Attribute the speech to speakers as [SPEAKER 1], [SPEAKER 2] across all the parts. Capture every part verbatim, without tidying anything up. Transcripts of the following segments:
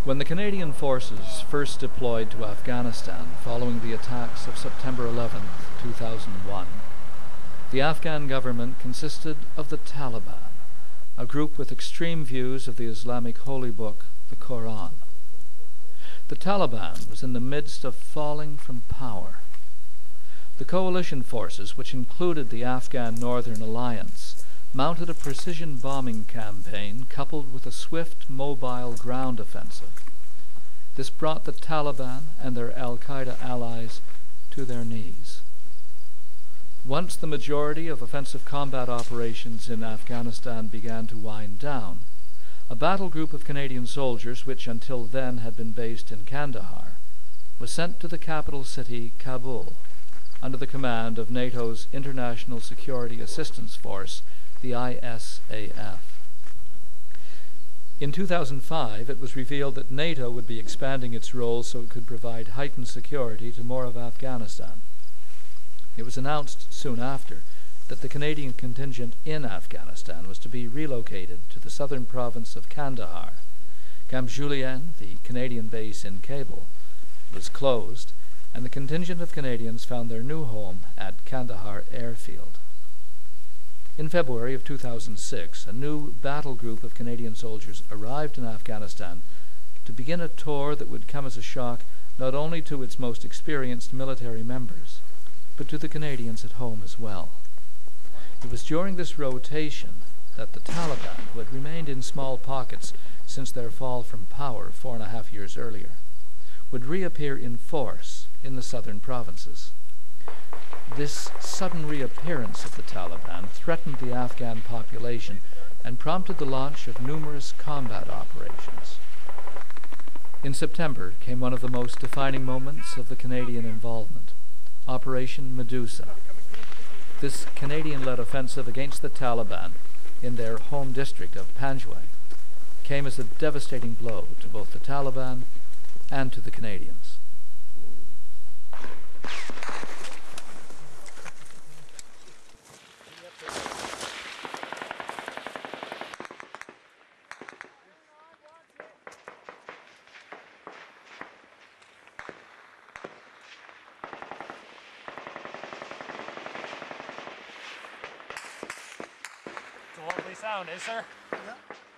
[SPEAKER 1] When the Canadian forces first deployed to Afghanistan following the attacks of September eleventh, two thousand one, the Afghan government consisted of the Taliban, a group with extreme views of the Islamic holy book, the Quran. The Taliban was in the midst of falling from power. The coalition forces, which included the Afghan Northern Alliance, mounted a precision bombing campaign coupled with a swift, mobile ground offensive. This brought the Taliban and their al-qaeda allies to their knees. Once the majority of offensive combat operations in Afghanistan began to wind down, a battle group of Canadian soldiers, which until then had been based in Kandahar, was sent to the capital city, Kabul, under the command of NATO's International Security Assistance Force, the I S A F. In two thousand five, it was revealed that NATO would be expanding its role so it could provide heightened security to more of Afghanistan. It was announced soon after that the Canadian contingent in Afghanistan was to be relocated to the southern province of Kandahar. Camp Julien, the Canadian base in Kabul, was closed, and the contingent of Canadians found their new home at Kandahar Airfield. In February of two thousand six, a new battle group of Canadian soldiers arrived in Afghanistan to begin a tour that would come as a shock not only to its most experienced military members, but to the Canadians at home as well. It was during this rotation that the Taliban, who had remained in small pockets since their fall from power four and a half years earlier, would reappear in force in the southern provinces. This sudden reappearance of the Taliban threatened the Afghan population and prompted the launch of numerous combat operations. In September came one of the most defining moments of the Canadian involvement, Operation Medusa. This Canadian-led offensive against the Taliban in their home district of Panjwai came as a devastating blow to both the Taliban and to the Canadians.
[SPEAKER 2] It's a lovely sound, eh, sir?
[SPEAKER 3] Yeah.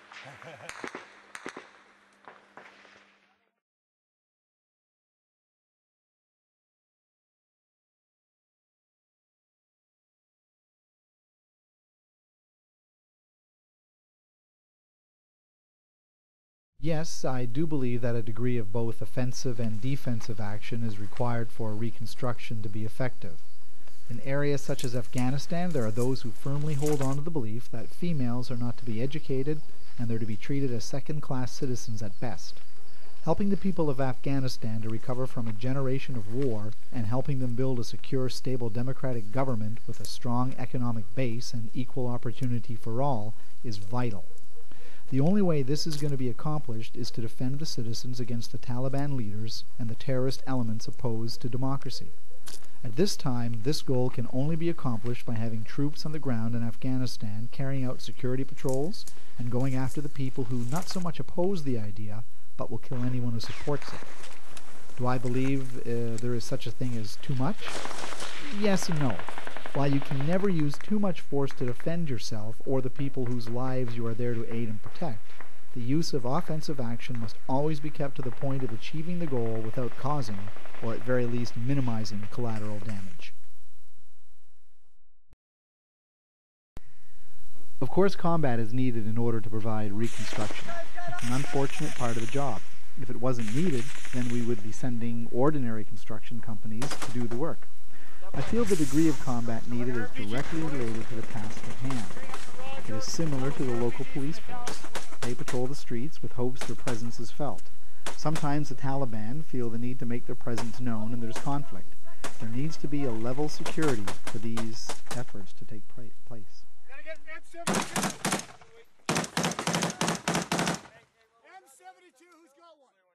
[SPEAKER 3] Yes, I do believe that a degree of both offensive and defensive action is required for reconstruction to be effective. In areas such as Afghanistan, there are those who firmly hold on to the belief that females are not to be educated and they're to be treated as second-class citizens at best. Helping the people of Afghanistan to recover from a generation of war and helping them build a secure, stable democratic government with a strong economic base and equal opportunity for all is vital. The only way this is going to be accomplished is to defend the citizens against the Taliban leaders and the terrorist elements opposed to democracy. At this time, this goal can only be accomplished by having troops on the ground in Afghanistan carrying out security patrols and going after the people who not so much oppose the idea, but will kill anyone who supports it. Do I believe uh, there is such a thing as too much? Yes and no. While you can never use too much force to defend yourself or the people whose lives you are there to aid and protect, the use of offensive action must always be kept to the point of achieving the goal without causing, or at very least minimizing, collateral damage. Of course, combat is needed in order to provide reconstruction. It's an unfortunate part of the job. If it wasn't needed, then we would be sending ordinary construction companies to do the work. I feel the degree of combat needed is directly related to the task at hand. It is similar to the local police force. They patrol the streets with hopes their presence is felt. Sometimes the Taliban feel the need to make their presence known and there's conflict. There needs to be a level security for these efforts to take place.
[SPEAKER 4] M seventy-two, who's got one?